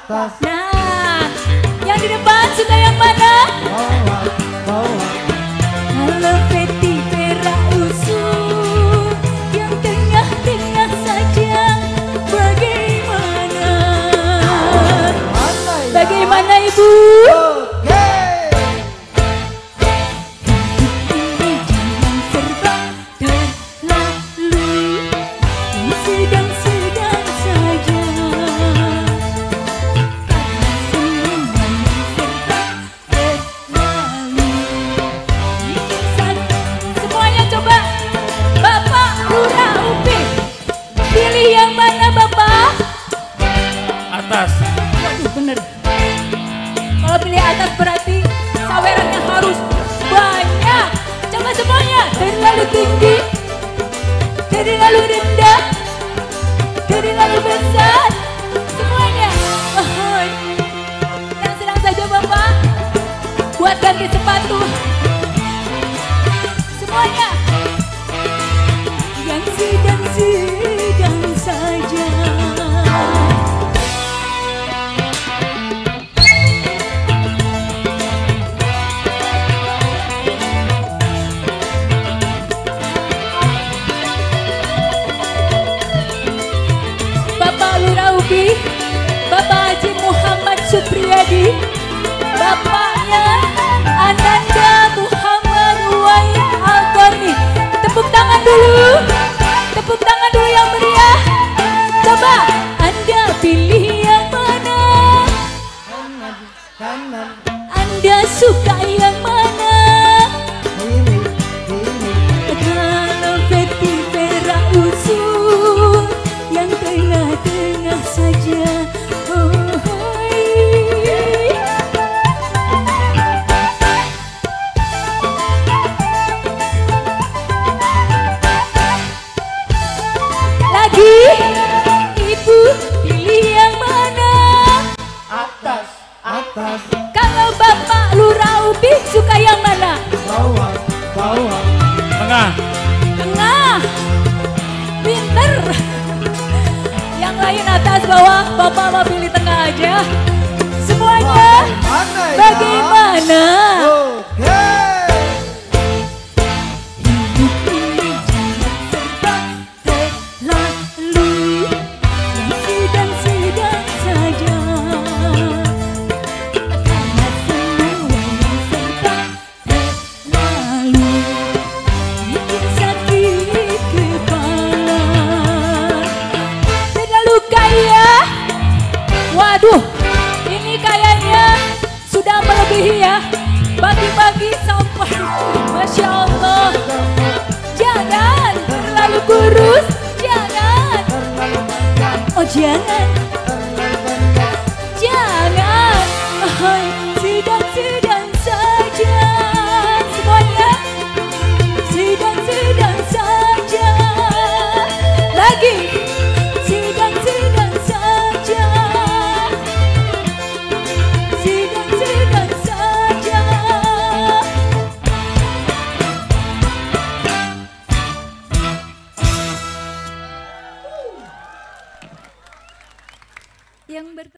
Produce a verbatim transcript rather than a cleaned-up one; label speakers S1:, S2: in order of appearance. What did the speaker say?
S1: atas.
S2: Nah, yang di depan suka yang mana?
S1: Bawah, bawah.
S2: Kalau Betty Vera usul, yang tengah-tengah saja. Bagaimana?
S1: Mana ya?
S2: Bagaimana Ibu?
S1: Oke.
S2: Ini jangan serba terlalu, yang sedang-sedang saja. Semuanya coba, Bapak Lurah Upi, pilih yang mana Bapak?
S3: Atas.
S2: Waduh bener. Kalau pilih atas berarti sawerannya harus banyak. Coba semuanya, terlalu tinggi, terlalu rendah, terlalu besar. Semuanya. Oh, sedang-sedang saja Bapak. Buat ganti sepatu. Semuanya. Yang sedang-sedang saja. Bapak Lurah Upi, Bapak Haji Muhammad Supriyadi, Bapaknya Ananda Muhammad Uwais Al-Qarni. Tepuk tangan dulu, tepuk tangan dulu yang meriah. Coba Anda pilih yang mana?
S1: Kanan, kanan.
S2: Anda suka yang mana?
S1: Kiri, kiri.
S2: Kalau Betty Vera usul, yang tengah-tengah saja. Oh, hoi. Lagi, Ibu pilih yang mana?
S1: Atas, atas.
S2: Kalau Bapak Lurah Upi suka yang mana?
S1: Bawah, bawah.
S3: Tengah.
S2: Tengah. Pinter. Yang lain atas bawah, Bapak mau pilih tengah aja. Semuanya.
S1: Mana ya?
S2: Bagaimana?
S1: Oke.
S2: Hidup ini jangan serba terlalu, yang sedang-sedang saja. Karena semua yang serba terlalu bikin sakit kepala. Terlalu kaya. Waduh, ini kayaknya sudah melebihi ya. Bagi-bagi sampah, Masya Allah. Jangan terlalu kurus, jangan.
S1: Terlalu banyak,
S2: Oh jangan,
S1: terlalu banyak.
S2: jangan. Hai, sedang-sedang saja. Semuanya, sedang-sedang saja. Lagi, sedang-sedang saja. Sedang-sedang saja. Yang ber